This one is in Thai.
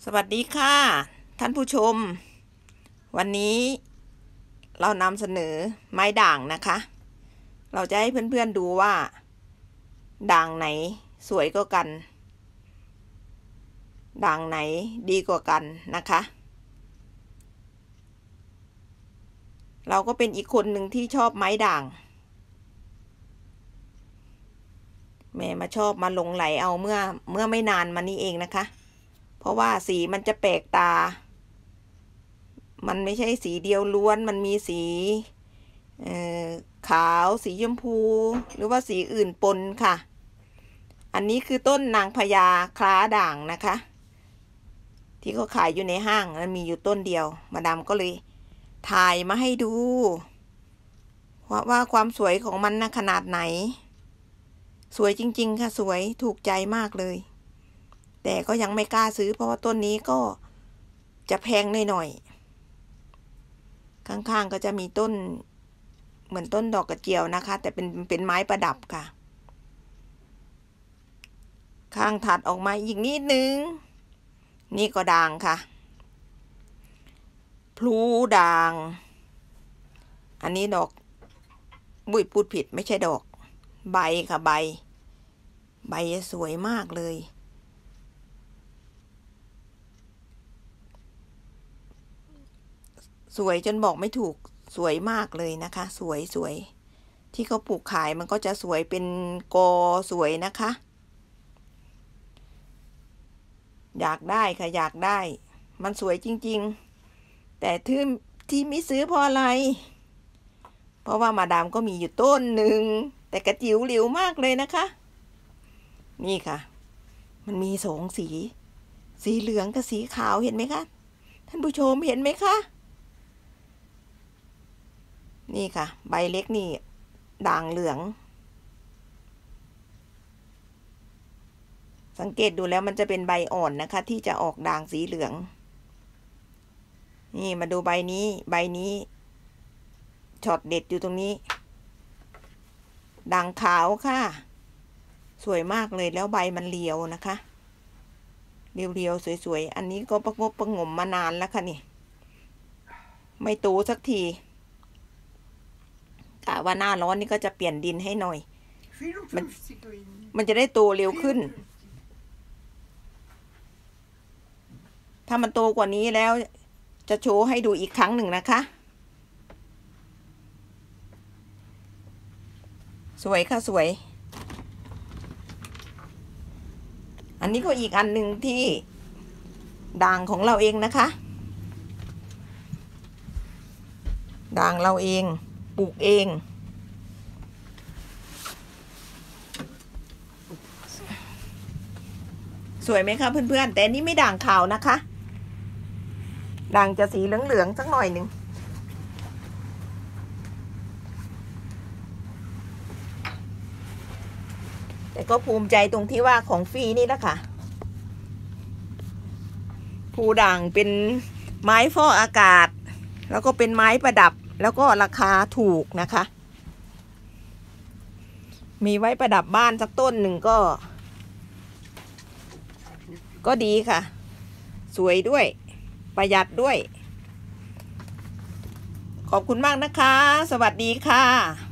สวัสดีค่ะท่านผู้ชมวันนี้เรานำเสนอไม้ด่างนะคะเราจะให้เพื่อนๆดูว่าด่างไหนสวยกว่ากันด่างไหนดีกว่ากันนะคะเราก็เป็นอีกคนหนึ่งที่ชอบไม้ด่างแม่มาชอบมาหลงไหลเอาเมื่อไม่นานมานี้เองนะคะเพราะว่าสีมันจะแปลกตามันไม่ใช่สีเดียวล้วนมันมีสีขาวสีชมพูหรือว่าสีอื่นปนค่ะอันนี้คือต้นนางพญาคล้าด่างนะคะที่เขาขายอยู่ในห้างมันมีอยู่ต้นเดียวมาดามก็เลยถ่ายมาให้ดูว่าความสวยของมันนะขนาดไหนสวยจริงๆค่ะสวยถูกใจมากเลยแต่ก็ยังไม่กล้าซื้อเพราะว่าต้นนี้ก็จะแพงหน่อยๆข้างๆก็จะมีต้นเหมือนต้นดอกกระเจียวนะคะแต่เป็นไม้ประดับค่ะข้างถัดออกมาอีกนิดนึงนี่ก็ด่างค่ะพลูด่างอันนี้ดอกบุ้ยพูดผิดไม่ใช่ดอกใบค่ะใบสวยมากเลยสวยจนบอกไม่ถูกสวยมากเลยนะคะสวยที่เขาปลูกขายมันก็จะสวยเป็นกอสวยนะคะอยากได้ค่ะอยากได้มันสวยจริงๆแต่ที่ไม่ซื้อเพราะอะไรเพราะว่ามาดามก็มีอยู่ต้นหนึ่งแต่กระจิ๋วหลิวมากเลยนะคะนี่ค่ะมันมีสองสีเหลืองกับสีขาวเห็นไหมคะท่านผู้ชมเห็นไหมคะนี่ค่ะใบเล็กนี่ด่างเหลืองสังเกตดูแล้วมันจะเป็นใบอ่อนนะคะที่จะออกด่างสีเหลืองนี่มาดูใบนี้ช็อตเด็ดอยู่ตรงนี้ด่างขาวค่ะสวยมากเลยแล้วใบมันเรียวนะคะเรียวสวยๆอันนี้ก็ประงบประงมมานานแล้วค่ะนี่ไม่โตสักทีกะว่าหน้าร้อนนี่ก็จะเปลี่ยนดินให้หน่อยมันจะได้โตเร็วขึ้นถ้ามันโตกว่านี้แล้วจะโชว์ให้ดูอีกครั้งหนึ่งนะคะสวยค่ะสวยอันนี้ก็อีกอันหนึ่งที่ด่างของเราเองนะคะด่างเราเองปลูกเองสวยไหมคะเพื่อนๆแต่นี่ไม่ด่างขาวนะคะด่างจะสีเหลืองๆสักหน่อยหนึ่งแต่ก็ภูมิใจตรงที่ว่าของฟรีนี่แหละค่ะภูด่างเป็นไม้ฟอกอากาศแล้วก็เป็นไม้ประดับแล้วก็ราคาถูกนะคะมีไว้ประดับบ้านสักต้นหนึ่งก็ดีค่ะสวยด้วยประหยัดด้วยขอบคุณมากนะคะสวัสดีค่ะ